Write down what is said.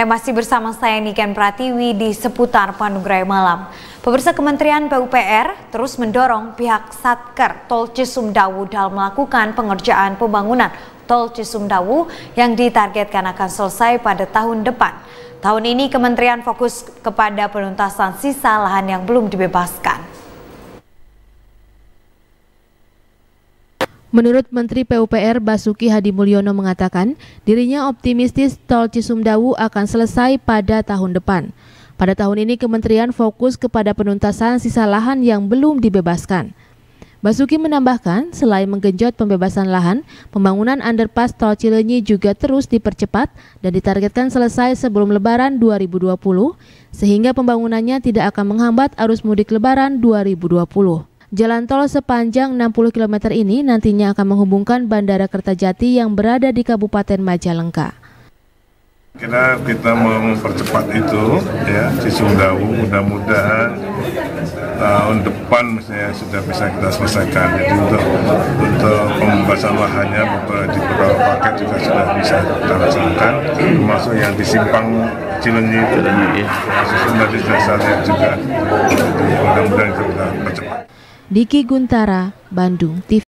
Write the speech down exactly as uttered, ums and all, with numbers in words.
Anda masih bersama saya Niken Pratiwi di seputar Panugraya Malam. Pemirsa, Kementerian P U P R terus mendorong pihak Satker Tol Cisumdawu dalam melakukan pengerjaan pembangunan Tol Cisumdawu yang ditargetkan akan selesai pada tahun depan. Tahun ini Kementerian fokus kepada penuntasan sisa lahan yang belum dibebaskan. Menurut Menteri P U P R Basuki Hadimulyono mengatakan, dirinya optimistis Tol Cisumdawu akan selesai pada tahun depan. Pada tahun ini kementerian fokus kepada penuntasan sisa lahan yang belum dibebaskan. Basuki menambahkan, selain menggenjot pembebasan lahan, pembangunan underpass Tol Cileunyi juga terus dipercepat dan ditargetkan selesai sebelum Lebaran dua ribu dua puluh, sehingga pembangunannya tidak akan menghambat arus mudik Lebaran dua ribu dua puluh. Jalan tol sepanjang enam puluh kilometer ini nantinya akan menghubungkan Bandara Kertajati yang berada di Kabupaten Majalengka. Kita kita mau mempercepat itu, ya, Cisumdawu, mudah-mudahan tahun depan misalnya sudah bisa kita selesaikan. Jadi untuk untuk pembebasan lahannya di beberapa paket juga sudah bisa kita laksanakan, termasuk yang di simpang Cileunyi itu, Cisumdawu sudah saya lihat juga. Jadi mudah-mudahan kita percepat. Diki Guntara, Bandung T V.